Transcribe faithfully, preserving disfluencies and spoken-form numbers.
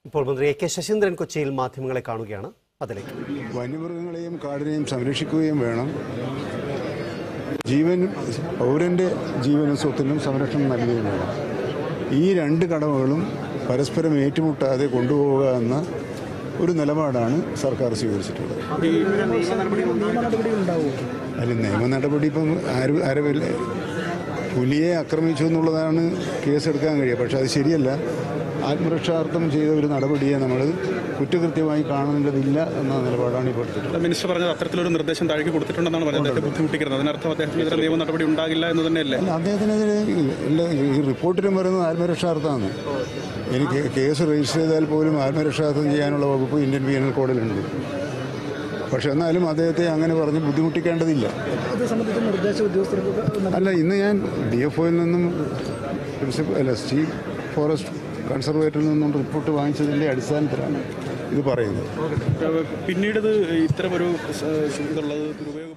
ഇപ്പോൾ മന്ത്രി A K Saseendran കൊച്ചിയിൽ മാധ്യമങ്ങളെ കാണുകയാണ്. അതിലേക്ക് വന്യമൃഗങ്ങളെയും കാടിനെയും സംരക്ഷിക്കുകയും വേണം. ജീവൻ പൗരൻ്റെ ജീവനും സ്വത്തിനും സംരക്ഷണം നൽകുകയും വേണം. ഈ രണ്ട് കടമകളും പരസ്പരം ഏറ്റുമുട്ടാതെ കൊണ്ടുപോവുക എന്ന ഒരു നിലപാടാണ് സർക്കാർ സ്വീകരിച്ചിട്ടുള്ളത്. അല്ല, നിയമ നടപടി ഇപ്പം ആരും ആരവില്ല. പുലിയെ ആക്രമിച്ചു എന്നുള്ളതാണ് കേസെടുക്കാൻ കഴിയുക. പക്ഷെ അത് ശരിയല്ല. ആത്മരക്ഷാർത്ഥം ചെയ്ത ഒരു നടപടിയെ നമ്മൾ കുറ്റകൃത്യമായി കാണേണ്ടതില്ല എന്ന നിലപാടാണ് ഇപ്പോൾ എടുത്തിട്ടുള്ളത്. മിനിസ്റ്റർ പറഞ്ഞത് അത്തരത്തിലൊരു നിർദ്ദേശം താഴേക്ക് കൊടുത്തിട്ടുണ്ടെന്നാണ് പറഞ്ഞത്. ബുദ്ധിമുട്ടിക്കുന്നത് അതിനർത്ഥം അദ്ദേഹത്തിനെതിരെ നിയമ നടപടി ഉണ്ടാകില്ല എന്ന് തന്നെയല്ലേ? അദ്ദേഹത്തിനെതിരെ ഈ റിപ്പോർട്ടിലും പറയുന്നത് ആത്മരക്ഷാർത്ഥമാണ്. എനിക്ക് കേസ് രജിസ്റ്റർ ചെയ്താൽ പോലും ആത്മരക്ഷാർത്ഥം ചെയ്യാനുള്ള വകുപ്പ് ഇന്ത്യൻ പീനൽ കോഡിലുണ്ട്. പക്ഷെ എന്നാലും അദ്ദേഹത്തെ അങ്ങനെ പറഞ്ഞ് ബുദ്ധിമുട്ടിക്കേണ്ടതില്ല. അല്ല, ഇന്ന് ഞാൻ ഡി എഫ് ഒയിൽ നിന്നും പ്രിൻസിപ്പൽ അല്ല ചീഫ് ഫോറസ്റ്റ് കൺസർവേറ്ററിൽ നിന്നും റിപ്പോർട്ട് വാങ്ങിച്ചതിൻ്റെ അടിസ്ഥാനത്തിലാണ് ഇത് പറയുന്നത്. പിന്നീട് ഇത്തരമൊരു ഇതുള്ളത്